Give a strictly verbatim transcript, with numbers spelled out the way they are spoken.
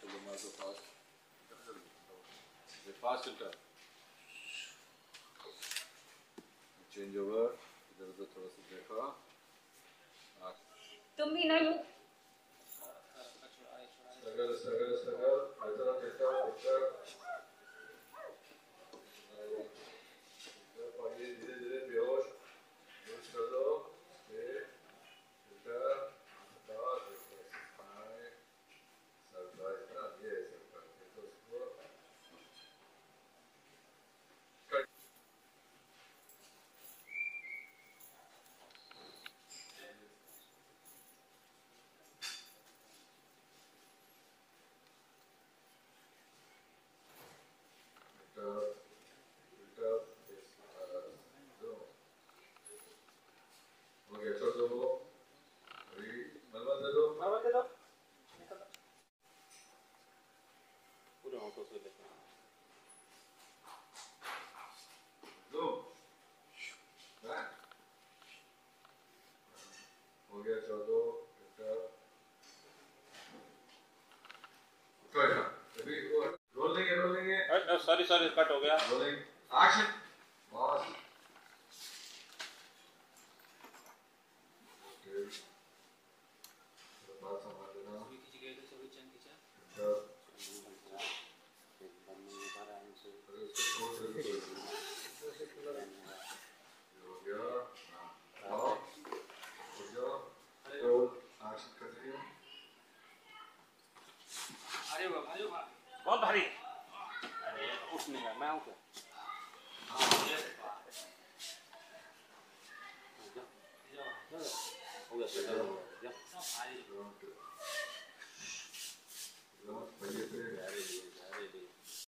चलो मार दो फास्ट फास्ट चलता चेंज ओवर इधर उधर थोड़ा सा देखा तुम भी ना लो सगर सगर सगर इधर देखा इधर धीरे धीरे बेहोश बेहोश कर दो ये इधर इधर हाय सरदार ना ये सरदार ये तो उसको सॉरी सॉरी कट हो गया एक्शन बॉस ओके बात समझ लेना किसी गए तो सभी चंद किया एक बंदे के बारे में से अरे उसको छोड़ दे हो गया हां हो गया तो एक्शन कंटिन्यू अरे वाह अरे वाह बहुत भारी उसने कहा मैं हूँ क्या हो गया